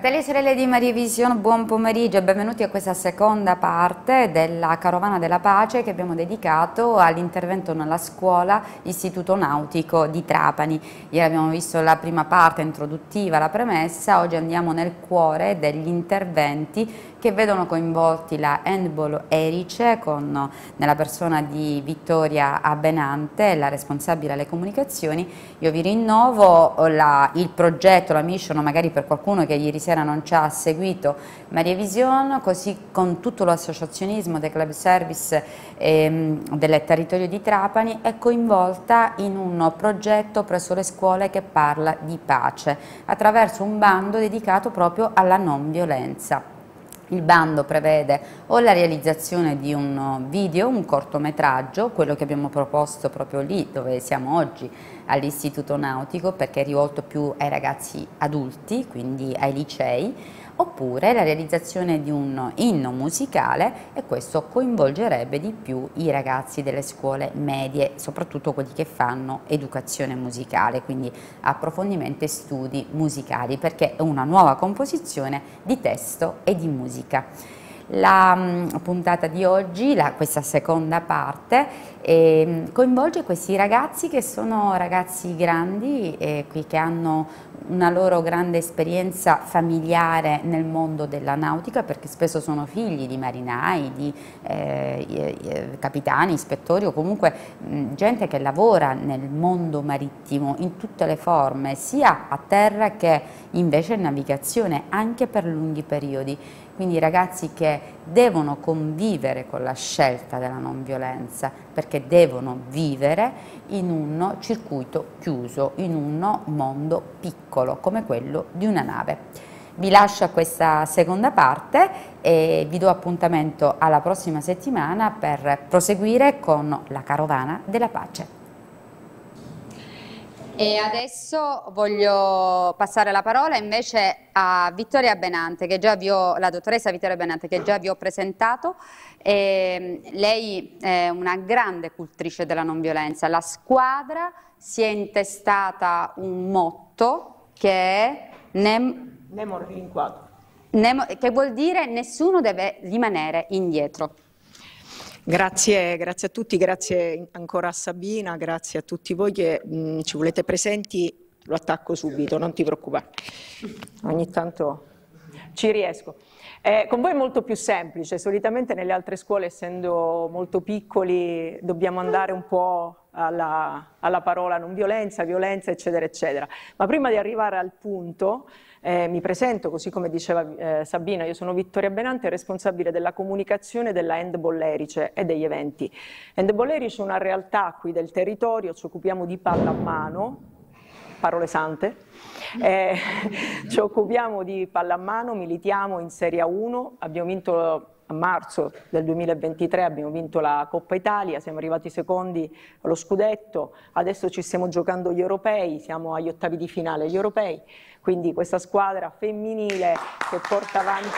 Fratelli e sorelle di Maria Vision, buon pomeriggio e benvenuti a questa seconda parte della Carovana della Pace che abbiamo dedicato all'intervento nella scuola Istituto Nautico di Trapani. Ieri abbiamo visto la prima parte introduttiva, la premessa, oggi andiamo nel cuore degli interventi che vedono coinvolti la Handball Erice nella persona di Vittoria Abenante, la responsabile alle comunicazioni. Io vi rinnovo il progetto, la mission, magari per qualcuno che ieri sera non ci ha seguito Maria Vision, così con tutto l'associazionismo dei club service del territorio di Trapani è coinvolta in un progetto presso le scuole che parla di pace attraverso un bando dedicato proprio alla non violenza. Il bando prevede o la realizzazione di un video, un cortometraggio, quello che abbiamo proposto proprio lì dove siamo oggi all'Istituto Nautico, perché è rivolto più ai ragazzi adulti, quindi ai licei, oppure la realizzazione di un inno musicale, e questo coinvolgerebbe di più i ragazzi delle scuole medie, soprattutto quelli che fanno educazione musicale, quindi approfondimento e studi musicali, perché è una nuova composizione di testo e di musica. La puntata di oggi, questa seconda parte, coinvolge questi ragazzi che sono ragazzi grandi che hanno una loro grande esperienza familiare nel mondo della nautica, perché spesso sono figli di marinai, di capitani, ispettori o comunque gente che lavora nel mondo marittimo in tutte le forme, sia a terra che invece in navigazione, anche per lunghi periodi. Quindi ragazzi che devono convivere con la scelta della non violenza, perché devono vivere in un circuito chiuso, in un mondo piccolo come quello di una nave. Vi lascio a questa seconda parte e vi do appuntamento alla prossima settimana per proseguire con la Carovana della Pace. E adesso voglio passare la parola invece a Vittoria Abenante, la dottoressa Vittoria Abenante, che già vi ho presentato. Lei è una grande cultrice della non violenza. La squadra si è intestata un motto che è Nemo rilinquato. che vuol dire nessuno deve rimanere indietro. Grazie a tutti, grazie ancora a Sabina, grazie a tutti voi che ci volete presenti, lo attacco subito, non ti preoccupare, ogni tanto ci riesco. Con voi è molto più semplice, solitamente nelle altre scuole, essendo molto piccoli, dobbiamo andare un po' alla parola non violenza, violenza, eccetera, eccetera. Ma prima di arrivare al punto, mi presento, così come diceva Sabina, io sono Vittoria Abenante, responsabile della comunicazione della Handball Erice e degli eventi. Handball Erice è una realtà qui del territorio, ci occupiamo di pallamano, parole sante, ci occupiamo di pallamano, militiamo in Serie A1, abbiamo vinto a marzo del 2023, abbiamo vinto la Coppa Italia, siamo arrivati secondi allo scudetto, adesso ci stiamo giocando gli europei, siamo agli ottavi di finale agli europei, quindi questa squadra femminile che porta avanti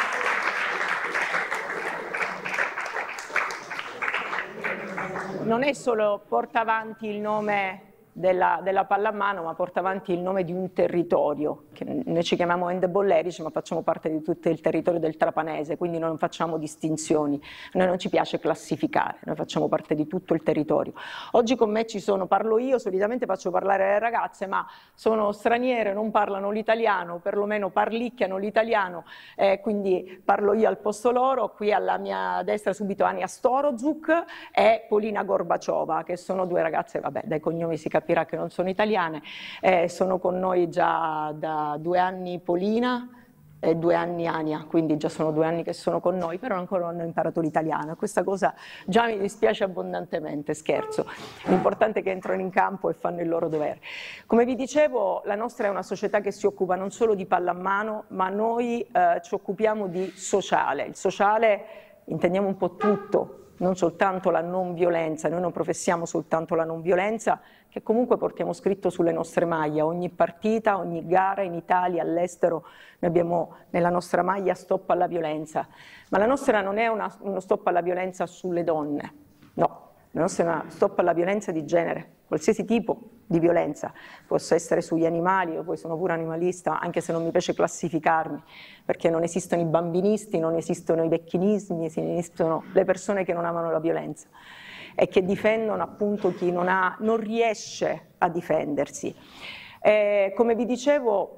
non è solo porta avanti il nome della pallamano, ma porta avanti il nome di un territorio, che noi ci chiamiamo Handball Erice, ma facciamo parte di tutto il territorio del Trapanese, quindi non facciamo distinzioni, a noi non ci piace classificare, noi facciamo parte di tutto il territorio. Oggi con me parlo io, solitamente faccio parlare le ragazze, ma sono straniere, non parlano l'italiano, perlomeno parlicchiano l'italiano, quindi parlo io al posto loro. Qui alla mia destra subito Ania Storozuk e Polina Gorbaciova, che sono due ragazze, vabbè, dai cognomi si capisce che non sono italiane, sono con noi già da 2 anni Polina e 2 anni Ania, quindi già sono 2 anni che sono con noi, però ancora non hanno imparato l'italiano, questa cosa già mi dispiace abbondantemente, scherzo, l'importante è che entrano in campo e fanno il loro dovere. Come vi dicevo, la nostra è una società che si occupa non solo di pallamano, ma noi ci occupiamo di sociale. Il sociale intendiamo un po' tutto, non soltanto la non violenza, noi non professiamo soltanto la non violenza, che comunque portiamo scritto sulle nostre maglie, ogni partita, ogni gara in Italia, all'estero, noi abbiamo nella nostra maglia stop alla violenza, ma la nostra non è uno stop alla violenza sulle donne, no, la nostra è una stop alla violenza di genere, qualsiasi tipo di violenza, possa essere sugli animali, io poi sono pure animalista, anche se non mi piace classificarmi, perché non esistono i bambinisti, non esistono i vecchinismi, esistono le persone che non amano la violenza e che difendono appunto chi non riesce a difendersi. Come vi dicevo,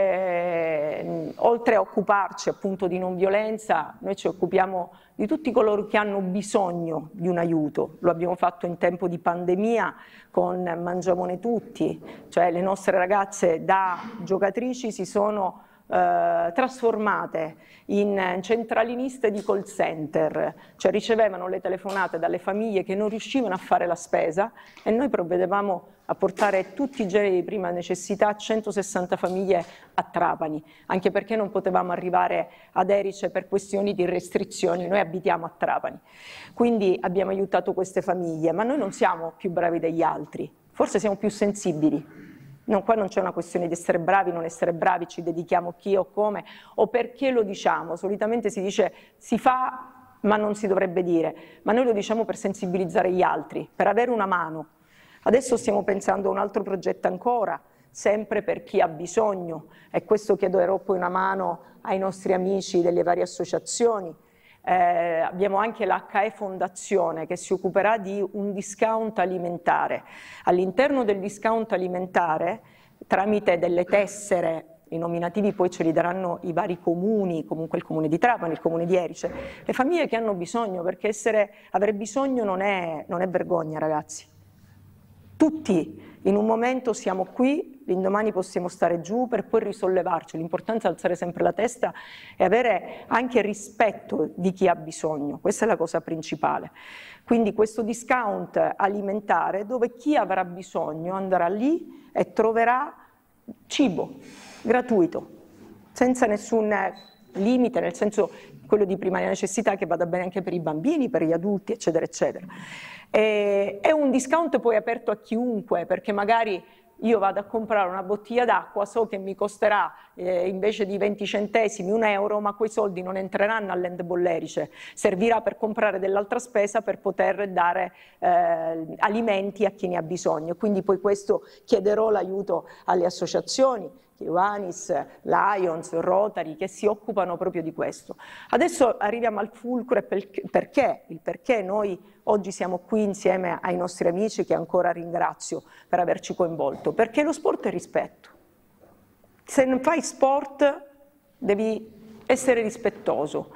oltre a occuparci appunto di non violenza, noi ci occupiamo di tutti coloro che hanno bisogno di un aiuto. Lo abbiamo fatto in tempo di pandemia con Mangiamone Tutti, cioè le nostre ragazze da giocatrici si sono trasformate in centraliniste di call center, cioè ricevevano le telefonate dalle famiglie che non riuscivano a fare la spesa e noi provvedevamo a portare tutti i generi di prima necessità a 160 famiglie a Trapani, anche perché non potevamo arrivare ad Erice per questioni di restrizioni, noi abitiamo a Trapani. Quindi abbiamo aiutato queste famiglie, ma noi non siamo più bravi degli altri, forse siamo più sensibili. No, qua non c'è una questione di essere bravi, non essere bravi, ci dedichiamo chi o come o perché lo diciamo. Solitamente si dice si fa ma non si dovrebbe dire, ma noi lo diciamo per sensibilizzare gli altri, per avere una mano. Adesso stiamo pensando a un altro progetto ancora, sempre per chi ha bisogno, e questo chiederò poi una mano ai nostri amici delle varie associazioni. Abbiamo anche l'HE Fondazione che si occuperà di un discount alimentare. All'interno del discount alimentare, tramite delle tessere, i nominativi poi ce li daranno i vari comuni, comunque il comune di Trapani, il comune di Erice, le famiglie che hanno bisogno, perché avere bisogno non è vergogna, ragazzi. Tutti in un momento siamo qui, l'indomani possiamo stare giù per poi risollevarci, l'importanza è alzare sempre la testa e avere anche rispetto di chi ha bisogno, questa è la cosa principale. Quindi questo discount alimentare dove chi avrà bisogno andrà lì e troverà cibo gratuito, senza nessun limite, nel senso quello di primaria necessità che vada bene anche per i bambini, per gli adulti, eccetera, eccetera. È un discount poi aperto a chiunque, perché magari io vado a comprare una bottiglia d'acqua, so che mi costerà invece di 20 centesimi €1, ma quei soldi non entreranno all'Ente Bollerice, servirà per comprare dell'altra spesa per poter dare alimenti a chi ne ha bisogno. Quindi poi questo chiederò l'aiuto alle associazioni, Ioannis, Lions, Rotary, che si occupano proprio di questo. Adesso arriviamo al fulcro e il perché noi oggi siamo qui insieme ai nostri amici, che ancora ringrazio per averci coinvolto, perché lo sport è rispetto. Se non fai sport devi essere rispettoso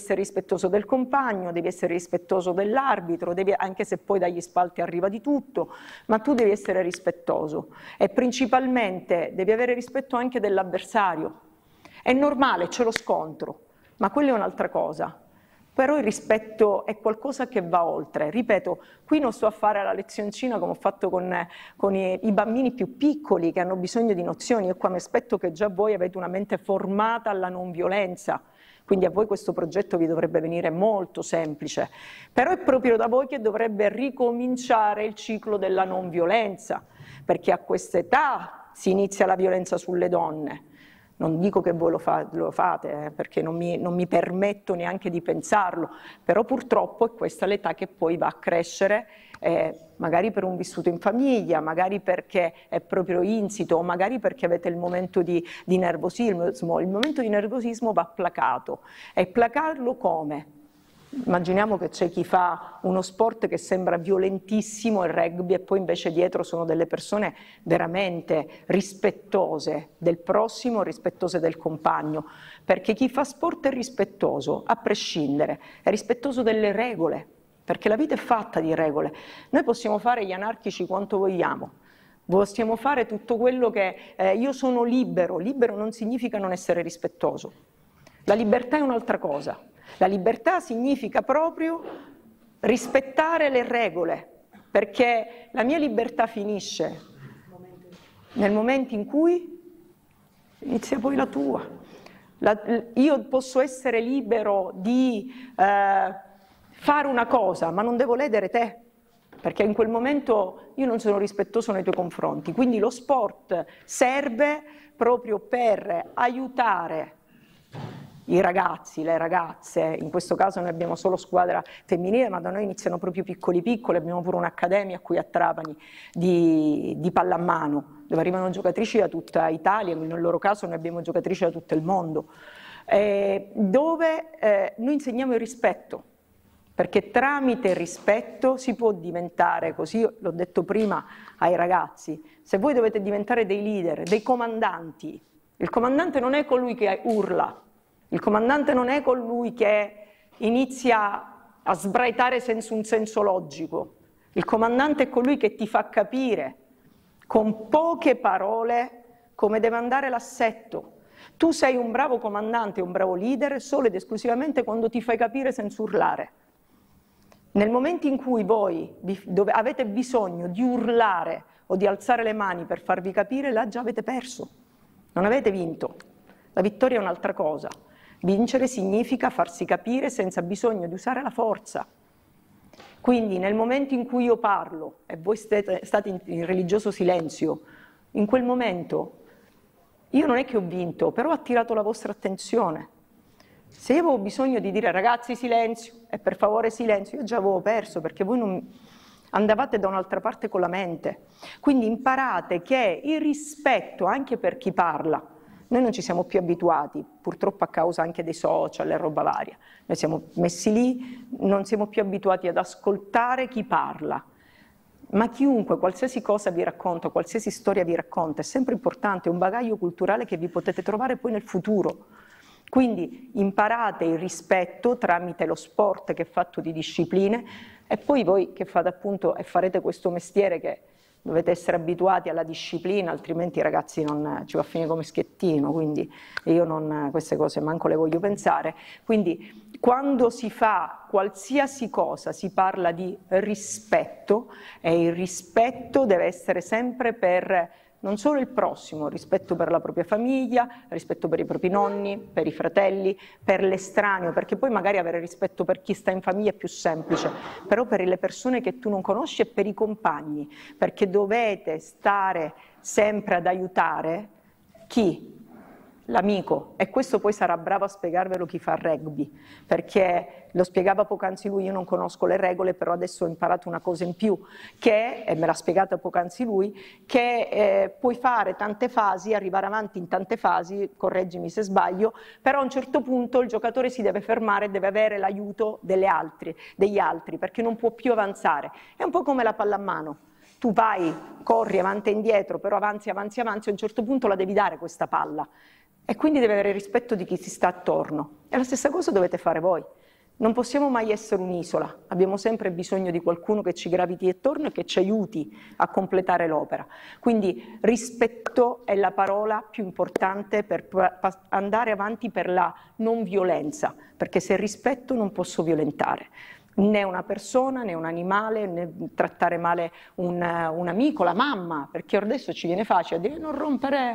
del compagno, devi essere rispettoso dell'arbitro, anche se poi dagli spalti arriva di tutto, ma tu devi essere rispettoso e principalmente devi avere rispetto anche dell'avversario. È normale, c'è lo scontro, ma quella è un'altra cosa. Però il rispetto è qualcosa che va oltre. Ripeto, qui non sto a fare la lezioncina come ho fatto con i bambini più piccoli che hanno bisogno di nozioni. Io qua mi aspetto che già voi avete una mente formata alla non violenza, quindi a voi questo progetto vi dovrebbe venire molto semplice. Però è proprio da voi che dovrebbe ricominciare il ciclo della non violenza, perché a quest'età si inizia la violenza sulle donne. Non dico che voi lo fate, perché non mi permetto neanche di pensarlo, però purtroppo è questa l'età che poi va a crescere, magari per un vissuto in famiglia, magari perché è proprio insito, o magari perché avete il momento di nervosismo. Il momento di nervosismo va placato. E placarlo come? Immaginiamo che c'è chi fa uno sport che sembra violentissimo, il rugby, e poi invece dietro sono delle persone veramente rispettose del prossimo, rispettose del compagno, perché chi fa sport è rispettoso, a prescindere, è rispettoso delle regole, perché la vita è fatta di regole. Noi possiamo fare gli anarchici quanto vogliamo, possiamo fare tutto quello che io sono libero, libero non significa non essere rispettoso, la libertà è un'altra cosa. La libertà significa proprio rispettare le regole, perché la mia libertà finisce nel momento in cui inizia poi la tua. Io posso essere libero di fare una cosa, ma non devo ledere te, perché in quel momento io non sono rispettoso nei tuoi confronti. Quindi lo sport serve proprio per aiutare i ragazzi, le ragazze, in questo caso noi abbiamo solo squadra femminile, ma da noi iniziano proprio piccoli piccoli, abbiamo pure un'accademia qui a Trapani di pallamano, dove arrivano giocatrici da tutta Italia, nel loro caso noi abbiamo giocatrici da tutto il mondo, dove noi insegniamo il rispetto, perché tramite il rispetto si può diventare, così l'ho detto prima ai ragazzi, se voi dovete diventare dei leader, dei comandanti, il comandante non è colui che urla, il comandante non è colui che inizia a sbraitare senza un senso logico, il comandante è colui che ti fa capire con poche parole come deve andare l'assetto. Tu sei un bravo comandante, un bravo leader solo ed esclusivamente quando ti fai capire senza urlare. Nel momento in cui voi avete bisogno di urlare o di alzare le mani per farvi capire, là già avete perso, non avete vinto. La vittoria è un'altra cosa. Vincere significa farsi capire senza bisogno di usare la forza. Quindi nel momento in cui io parlo e voi state in religioso silenzio, in quel momento io non è che ho vinto, però ho attirato la vostra attenzione. Se io avevo bisogno di dire ragazzi silenzio e per favore silenzio, io già avevo perso perché voi non andavate da un'altra parte con la mente. Quindi imparate che il rispetto anche per chi parla, noi non ci siamo più abituati, purtroppo a causa anche dei social e roba varia, noi siamo messi lì, non siamo più abituati ad ascoltare chi parla. Ma chiunque, qualsiasi cosa vi racconta, qualsiasi storia vi racconta, è sempre importante, è un bagaglio culturale che vi potete trovare poi nel futuro. Quindi imparate il rispetto tramite lo sport che è fatto di discipline e poi voi che fate appunto e farete questo mestiere che dovete essere abituati alla disciplina, altrimenti i ragazzi non ci va a finire come schettino, quindi io non, queste cose manco le voglio pensare. Quindi quando si fa qualsiasi cosa si parla di rispetto e il rispetto deve essere sempre per non solo il prossimo, rispetto per la propria famiglia, rispetto per i propri nonni, per i fratelli, per l'estraneo, perché poi magari avere rispetto per chi sta in famiglia è più semplice, però per le persone che tu non conosci e per i compagni, perché dovete stare sempre ad aiutare chi? L'amico, e questo poi sarà bravo a spiegarvelo chi fa rugby, perché lo spiegava poc'anzi lui, io non conosco le regole, però adesso ho imparato una cosa in più, che, e me l'ha spiegata poc'anzi lui, che puoi fare tante fasi, arrivare avanti in tante fasi, correggimi se sbaglio, però a un certo punto il giocatore si deve fermare, deve avere l'aiuto degli altri, perché non può più avanzare. È un po' come la pallamano. Tu vai, corri avanti e indietro, però avanzi, a un certo punto la devi dare questa palla. E quindi deve avere rispetto di chi si sta attorno. E la stessa cosa dovete fare voi. Non possiamo mai essere un'isola, abbiamo sempre bisogno di qualcuno che ci graviti attorno e che ci aiuti a completare l'opera. Quindi rispetto è la parola più importante per andare avanti per la non violenza, perché se rispetto non posso violentare. Né una persona, né un animale, né trattare male un amico, la mamma, perché adesso ci viene facile dire non rompere,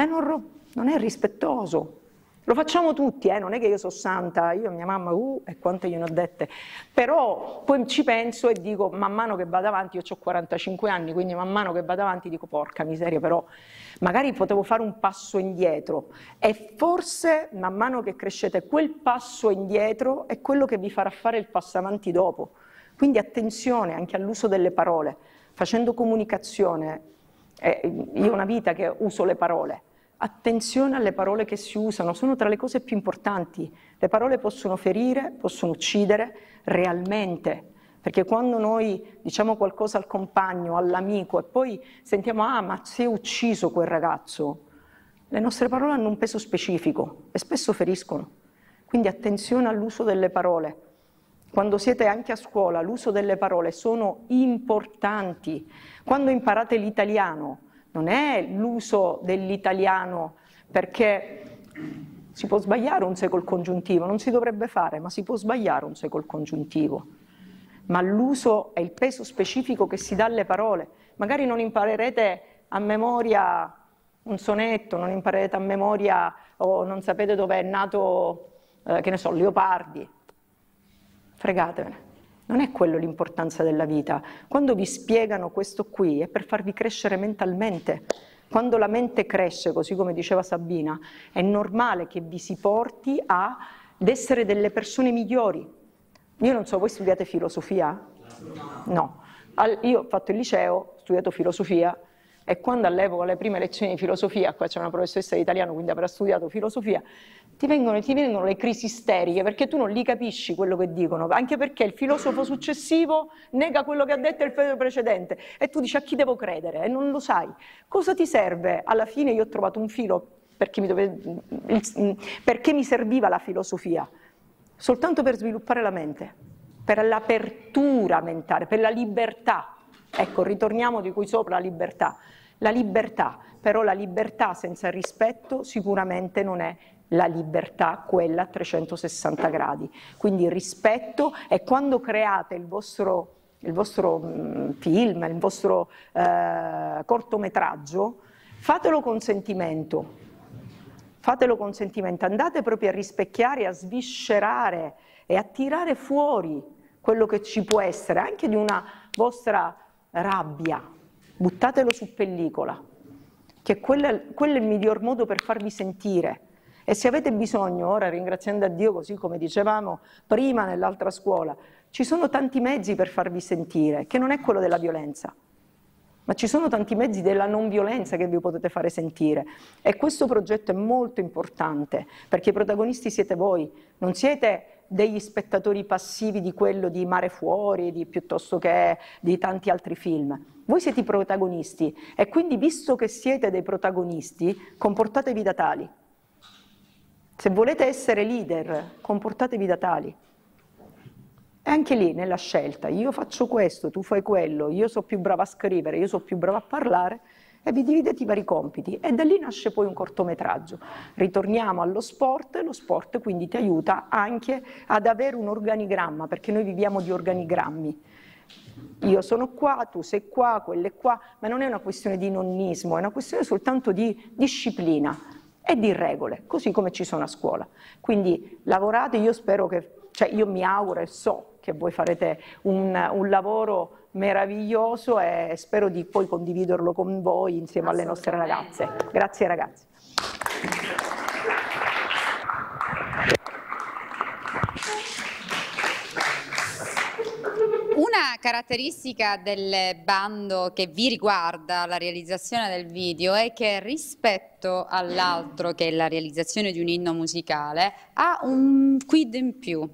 non è rispettoso. Lo facciamo tutti, non è che io sono santa, io mia mamma, e quante gliene ho dette, però poi ci penso e dico, man mano che vado avanti, io ho 45 anni, quindi man mano che vado avanti dico, porca miseria, però magari potevo fare un passo indietro e forse man mano che crescete quel passo indietro è quello che vi farà fare il passo avanti dopo. Quindi attenzione anche all'uso delle parole, facendo comunicazione, io ho una vita che uso le parole. Attenzione alle parole che si usano, sono tra le cose più importanti. Le parole possono ferire, possono uccidere realmente, perché quando noi diciamo qualcosa al compagno, all'amico e poi sentiamo ma si è ucciso quel ragazzo, le nostre parole hanno un peso specifico e spesso feriscono. Quindi attenzione all'uso delle parole. Quando siete anche a scuola, l'uso delle parole sono importanti. Quando imparate l'italiano, non è l'uso dell'italiano perché si può sbagliare un sé col congiuntivo, non si dovrebbe fare, ma si può sbagliare un sé col congiuntivo. Ma l'uso è il peso specifico che si dà alle parole. Magari non imparerete a memoria un sonetto, non imparerete a memoria o non sapete dove è nato, che ne so, Leopardi. Fregatevene. Non è quello l'importanza della vita. Quando vi spiegano questo qui è per farvi crescere mentalmente, Quando la mente cresce, così come diceva Sabina, è normale che vi si porti ad essere delle persone migliori. Io non so, voi studiate filosofia? No. Io ho fatto il liceo, ho studiato filosofia, e quando all'epoca alle prime lezioni di filosofia, qua c'è una professoressa di italiano, quindi avrà studiato filosofia, ti vengono le crisi isteriche, perché tu non li capisci quello che dicono, anche perché il filosofo successivo nega quello che ha detto il filosofo precedente, e tu dici: a chi devo credere? E non lo sai. Cosa ti serve? Alla fine io ho trovato un filo perché mi serviva la filosofia, soltanto per sviluppare la mente, per l'apertura mentale, per la libertà. Ecco, ritorniamo di qui sopra, la libertà. La libertà, però la libertà senza il rispetto sicuramente non è la libertà quella a 360 gradi. Quindi il rispetto, e quando create il vostro film, il vostro cortometraggio, fatelo con sentimento. Fatelo con sentimento, andate proprio a rispecchiare, a sviscerare e a tirare fuori quello che ci può essere, anche di una vostra rabbia. Buttatelo su pellicola, che quello è il miglior modo per farvi sentire. E se avete bisogno, ora ringraziando a Dio, così come dicevamo prima nell'altra scuola, ci sono tanti mezzi per farvi sentire, che non è quello della violenza, ma ci sono tanti mezzi della non violenza che vi potete fare sentire. E questo progetto è molto importante, perché i protagonisti siete voi, non siete degli spettatori passivi di quello di Mare Fuori, piuttosto che di tanti altri film. Voi siete i protagonisti, e quindi, visto che siete dei protagonisti, comportatevi da tali. Se volete essere leader, comportatevi da tali. E anche lì, nella scelta, io faccio questo, tu fai quello, io sono più brava a scrivere, io sono più brava a parlare, e vi dividete i vari compiti, e da lì nasce poi un cortometraggio. Ritorniamo allo sport, lo sport quindi ti aiuta anche ad avere un organigramma, perché noi viviamo di organigrammi. Io sono qua, tu sei qua, quello è qua, ma non è una questione di nonnismo, è una questione soltanto di disciplina e di regole, così come ci sono a scuola. Quindi lavorate, io spero che, io mi auguro e so che voi farete un lavoro meraviglioso, e spero di poi condividerlo con voi insieme alle nostre ragazze. Grazie ragazzi. Una caratteristica del bando che vi riguarda la realizzazione del video è che rispetto all'altro, che è la realizzazione di un inno musicale, ha un quid in più.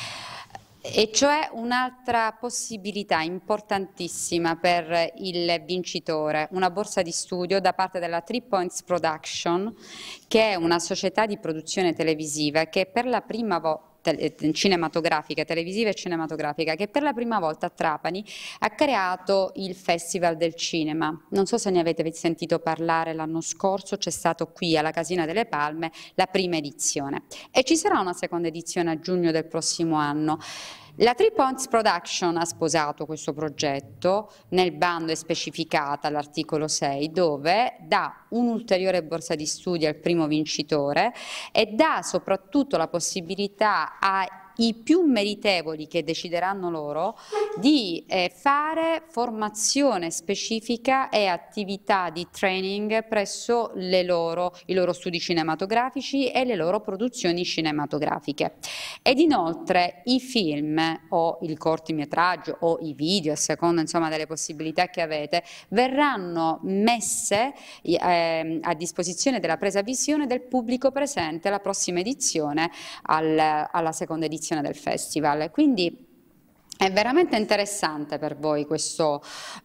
E cioè un'altra possibilità importantissima per il vincitore, una borsa di studio da parte della 3 Points Production, che è una società di produzione televisiva che per la prima volta cinematografica, televisiva e cinematografica, che per la prima volta a Trapani ha creato il Festival del Cinema. Non so se ne avete sentito parlare, l'anno scorso c'è stato qui alla Casina delle Palme la prima edizione e ci sarà una seconda edizione a giugno del prossimo anno. La 3 Points Production ha sposato questo progetto, nel bando è specificata all'articolo 6, dove dà un'ulteriore borsa di studio al primo vincitore e dà soprattutto la possibilità ai più meritevoli, che decideranno loro, di fare formazione specifica e attività di training presso i loro studi cinematografici e le loro produzioni cinematografiche. Ed inoltre i film o il cortometraggio o i video, a seconda insomma delle possibilità che avete, verranno messe a disposizione della presa visione del pubblico presente alla prossima edizione, alla seconda edizione del festival. Quindi è veramente interessante per voi questo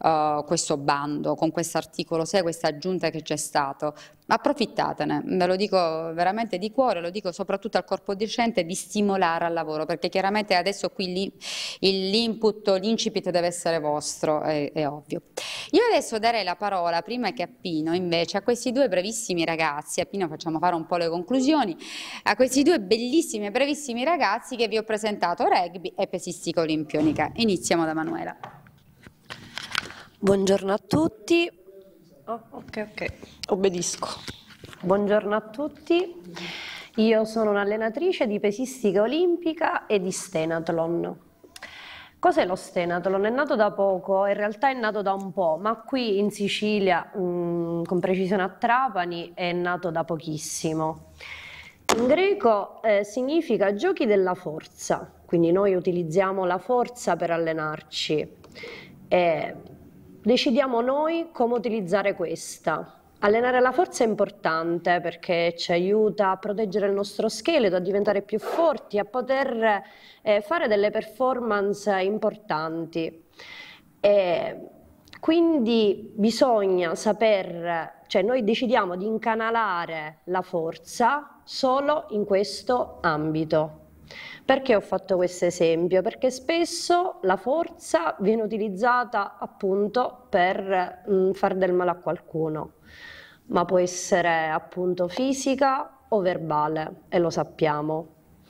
bando, con questo articolo 6, questa aggiunta che c'è stato. Approfittatene, ve lo dico veramente di cuore, lo dico soprattutto al corpo docente, di stimolare al lavoro, perché chiaramente adesso qui l'input, l'incipit deve essere vostro, è ovvio. Io adesso darei la parola, prima che a Pino, invece, a questi due brevissimi ragazzi, a Pino facciamo fare un po' le conclusioni, a questi due bellissimi e brevissimi ragazzi che vi ho presentato, rugby e pesistica olimpionica. Iniziamo da Manuela. Buongiorno a tutti. Ok, obbedisco. Buongiorno a tutti, io sono un'allenatrice di pesistica olimpica e di stenathlon. Cos'è lo Stenato? Non è nato da poco, in realtà è nato da un po', ma qui in Sicilia, con precisione a Trapani, è nato da pochissimo. In greco significa giochi della forza, quindi noi utilizziamo la forza per allenarci e decidiamo noi come utilizzare questa. Allenare la forza è importante perché ci aiuta a proteggere il nostro scheletro, a diventare più forti, a poter fare delle performance importanti. Quindi bisogna saper, cioè noi decidiamo di incanalare la forza solo in questo ambito. Perché ho fatto questo esempio? Perché spesso la forza viene utilizzata appunto per far del male a qualcuno, ma può essere appunto fisica o verbale, e lo sappiamo.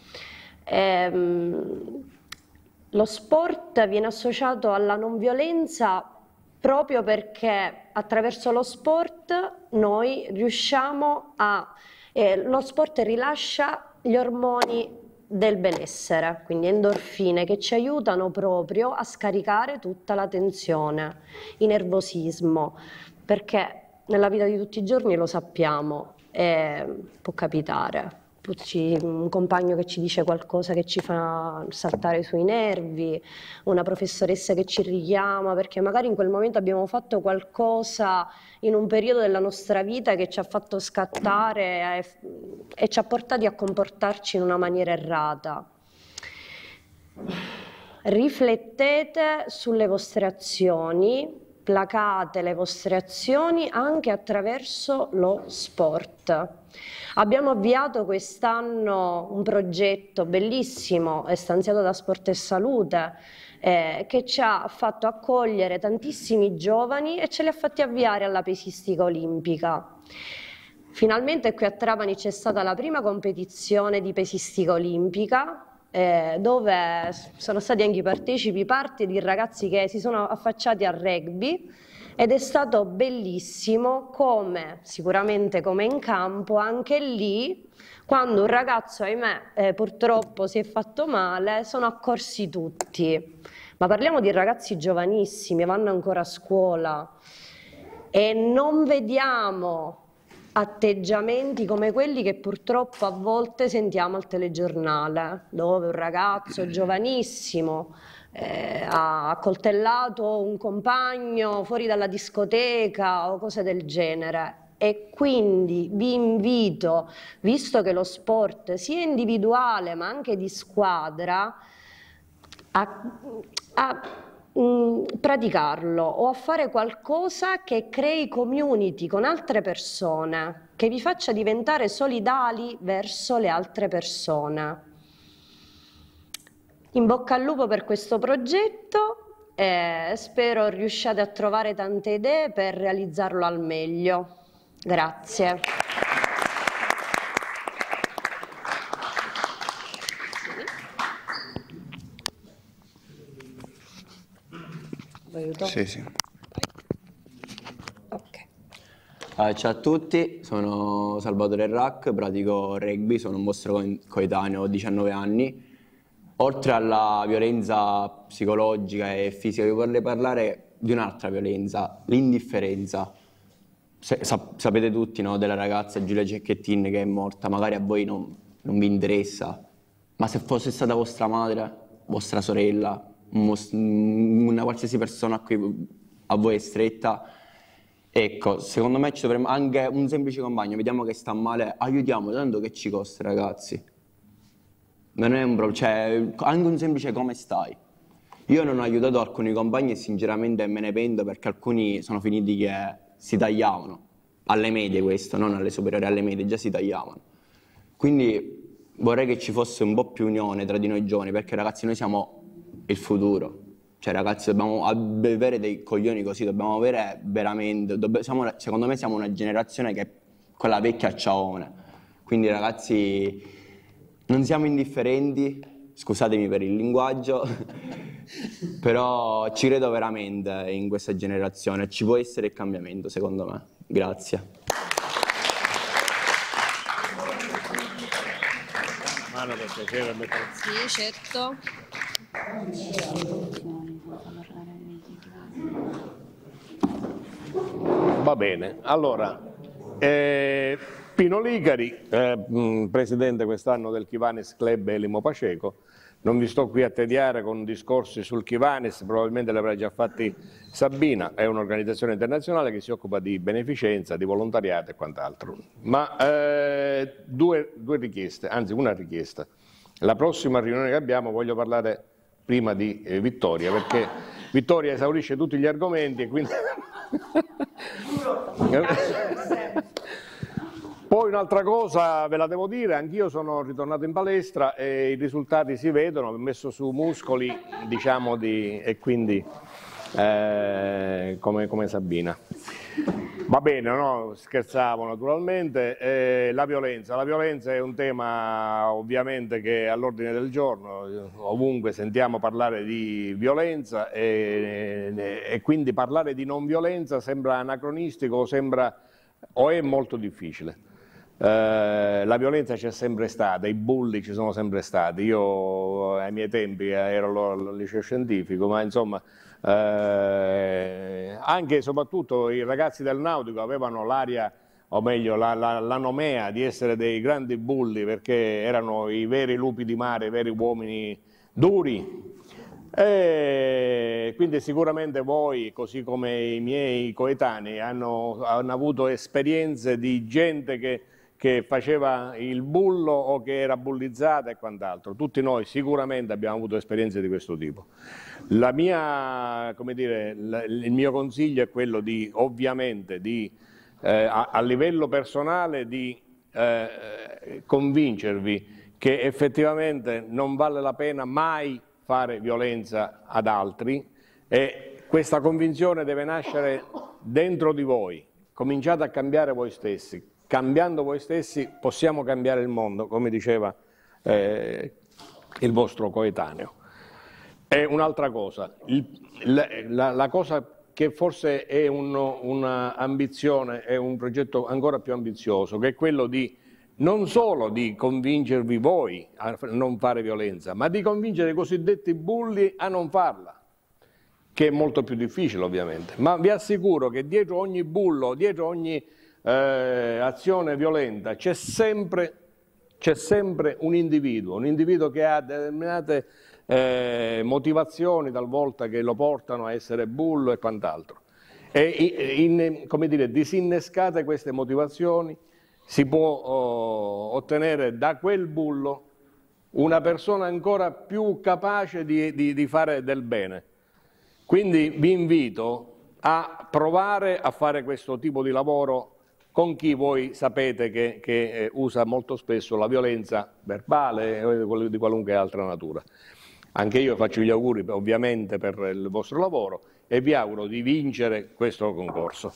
Lo sport viene associato alla non violenza proprio perché attraverso lo sport noi riusciamo lo sport rilascia gli ormoni del benessere, quindi endorfine, che ci aiutano proprio a scaricare tutta la tensione, il nervosismo, perché nella vita di tutti i giorni lo sappiamo, può capitare. Un compagno che ci dice qualcosa che ci fa saltare sui nervi, una professoressa che ci richiama perché magari in quel momento abbiamo fatto qualcosa in un periodo della nostra vita che ci ha fatto scattare e ci ha portati a comportarci in una maniera errata. Riflettete sulle vostre azioni, placate le vostre azioni anche attraverso lo sport. Abbiamo avviato quest'anno un progetto bellissimo, stanziato da Sport e Salute, che ci ha fatto accogliere tantissimi giovani e ce li ha fatti avviare alla pesistica olimpica. Finalmente qui a Trapani c'è stata la prima competizione di pesistica olimpica, dove sono stati anche i partecipi parte di ragazzi che si sono affacciati al rugby, ed è stato bellissimo come, sicuramente come in campo, anche lì, quando un ragazzo, ahimè, purtroppo si è fatto male, sono accorsi tutti. Ma parliamo di ragazzi giovanissimi, vanno ancora a scuola, e non vediamo atteggiamenti come quelli che purtroppo a volte sentiamo al telegiornale, dove un ragazzo giovanissimo ha accoltellato un compagno fuori dalla discoteca o cose del genere. E quindi vi invito, visto che lo sport sia individuale ma anche di squadra, a praticarlo o a fare qualcosa che crei community con altre persone, che vi faccia diventare solidali verso le altre persone. In bocca al lupo per questo progetto e spero riusciate a trovare tante idee per realizzarlo al meglio. Grazie. Aiuto? Sì, sì. Ok. Ciao a tutti, sono Salvatore Rack, pratico rugby, sono un vostro coetaneo, ho 19 anni. Oltre alla violenza psicologica e fisica, vi vorrei parlare di un'altra violenza, l'indifferenza. Sapete tutti, no, della ragazza Giulia Cecchettin che è morta, magari a voi non vi interessa, ma se fosse stata vostra madre, vostra sorella, una qualsiasi persona a voi è stretta, ecco, secondo me ci dovremmo, anche un semplice compagno, vediamo che sta male, aiutiamo, tanto che ci costa, ragazzi. Non è un problema, cioè, anche un semplice come stai. Io non ho aiutato alcuni compagni e sinceramente me ne pento, perché alcuni sono finiti che si tagliavano, alle medie questo, non alle superiori, alle medie già si tagliavano. Quindi vorrei che ci fosse un po' più unione tra di noi giovani, perché ragazzi noi siamo il futuro. Cioè ragazzi dobbiamo avere dei coglioni così, dobbiamo avere veramente, secondo me siamo una generazione che è quella vecchia ciaone. Quindi ragazzi non siamo indifferenti, scusatemi per il linguaggio, però ci credo veramente in questa generazione, ci può essere il cambiamento secondo me. Grazie. Mano per piacere. Sì, certo. Va bene, allora, Pino Ligari, presidente quest'anno del Kiwanis Club Elimo Paceco. Non vi sto qui a tediare con discorsi sul Kiwanis, probabilmente li avrà già fatti Sabina, è un'organizzazione internazionale che si occupa di beneficenza, di volontariato e quant'altro. Ma due richieste, anzi una richiesta. La prossima riunione che abbiamo voglio parlare prima di Vittoria, perché Vittoria esaurisce tutti gli argomenti e quindi... Poi un'altra cosa ve la devo dire, anch'io sono ritornato in palestra e i risultati si vedono, ho messo su muscoli, diciamo, e quindi come Sabina. Va bene, no? Scherzavo naturalmente. La violenza è un tema ovviamente che è all'ordine del giorno, ovunque sentiamo parlare di violenza e quindi parlare di non violenza sembra anacronistico o è molto difficile. La violenza c'è sempre stata, i bulli ci sono sempre stati, io ai miei tempi ero al liceo scientifico, ma insomma anche e soprattutto i ragazzi del nautico avevano l'aria, o meglio la nomea di essere dei grandi bulli perché erano i veri lupi di mare, i veri uomini duri. E quindi sicuramente voi, così come i miei coetanei, hanno avuto esperienze di gente che faceva il bullo o che era bullizzata e quant'altro. Tutti noi sicuramente abbiamo avuto esperienze di questo tipo. Il mio consiglio è quello di, ovviamente, a livello personale, di convincervi che effettivamente non vale la pena mai fare violenza ad altri e questa convinzione deve nascere dentro di voi. Cominciate a cambiare voi stessi. Cambiando voi stessi possiamo cambiare il mondo, come diceva il vostro coetaneo. E un'altra cosa, la cosa che forse è un'ambizione, è un progetto ancora più ambizioso, che è quello di non solo di convincervi voi a non fare violenza, ma di convincere i cosiddetti bulli a non farla, che è molto più difficile ovviamente. Ma vi assicuro che dietro ogni bullo, dietro ogni azione violenta c'è sempre un individuo che ha determinate motivazioni talvolta che lo portano a essere bullo e quant'altro. E come dire, disinnescate queste motivazioni si può ottenere da quel bullo una persona ancora più capace di fare del bene. Quindi vi invito a provare a fare questo tipo di lavoro con chi voi sapete che usa molto spesso la violenza verbale o di qualunque altra natura. Anche io faccio gli auguri ovviamente per il vostro lavoro e vi auguro di vincere questo concorso.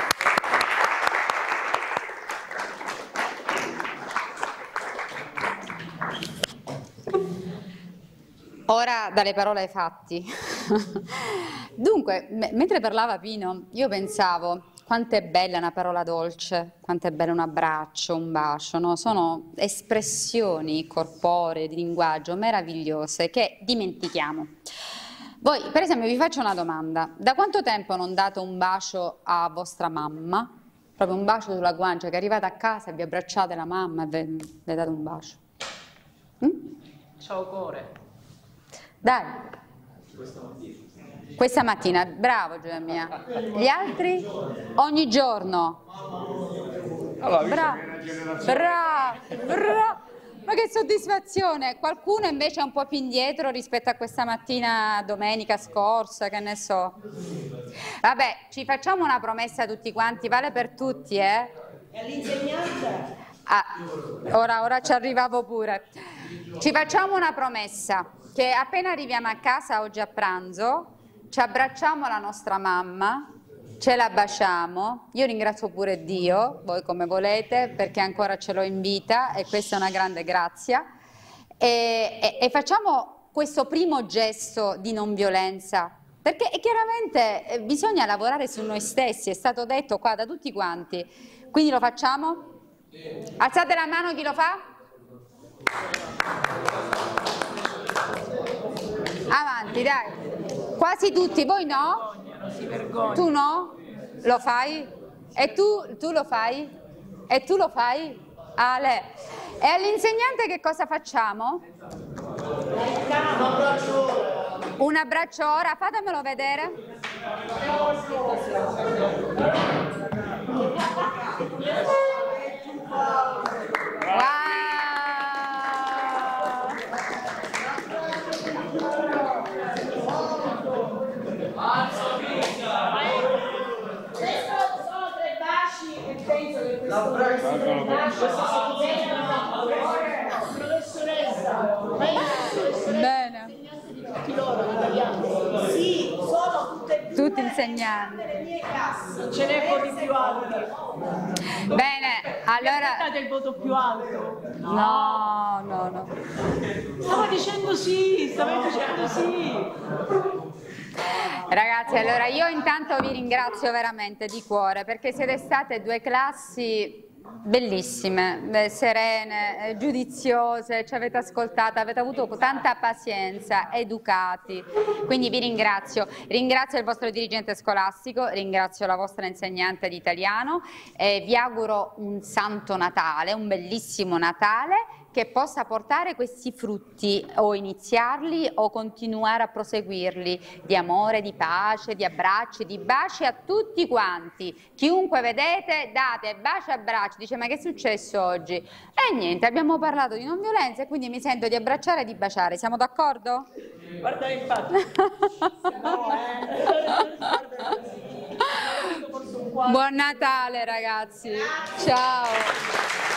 Ora dalle parole ai fatti. Dunque, mentre parlava Pino, io pensavo quanto è bella una parola dolce, quanto è bello un abbraccio, un bacio, no? Sono espressioni corporee, di linguaggio meravigliose che dimentichiamo. Voi, per esempio, vi faccio una domanda. Da quanto tempo non date un bacio a vostra mamma? Proprio un bacio sulla guancia, che arrivate a casa e vi abbracciate la mamma e le date un bacio. Ciao cuore. Dai. Questa mattina, bravo Gioia mia. Gli altri? Ogni giorno. Bravo. Ma che soddisfazione. Qualcuno invece è un po' più indietro rispetto a questa mattina, domenica scorsa, che ne so. Vabbè, ci facciamo una promessa tutti quanti, vale per tutti, eh? E all'insegnante? Ora ci arrivavo pure. Ci facciamo una promessa, che appena arriviamo a casa oggi a pranzo, ci abbracciamo la nostra mamma, ce la baciamo, io ringrazio pure Dio, voi come volete, perché ancora ce l'ho in vita e questa è una grande grazia, e facciamo questo primo gesto di non violenza, perché chiaramente bisogna lavorare su noi stessi, è stato detto qua da tutti quanti, quindi lo facciamo? Alzate la mano chi lo fa? Avanti, dai. Quasi tutti, voi no? Tu no? Lo fai? E tu lo fai? E tu lo fai? Ale. E all'insegnante che cosa facciamo? Un abbraccio ora, fatemelo vedere. Wow. Sono 3 baci e penso che professoressa, Bene. tutti loro italiani. Sì, sono Tutti insegnanti. le mie classi. Non ce n'è poi più alti. Bene, allora... Date il voto più alto. No. Stavo dicendo sì, stavo dicendo sì. Ragazzi, allora io intanto vi ringrazio veramente di cuore perché siete state 2 classi bellissime, serene, giudiziose, ci avete ascoltato, avete avuto tanta pazienza, educati, quindi vi ringrazio. Ringrazio il vostro dirigente scolastico, ringrazio la vostra insegnante di italiano e vi auguro un santo Natale, un bellissimo Natale che possa portare questi frutti o iniziarli o continuare a proseguirli di amore, di pace, di abbracci, di baci a tutti quanti. Chiunque vedete date baci e abbracci, dice ma che è successo oggi? E niente, abbiamo parlato di non violenza e quindi mi sento di abbracciare e di baciare, siamo d'accordo? Guarda infatti. Buon Natale ragazzi, ciao!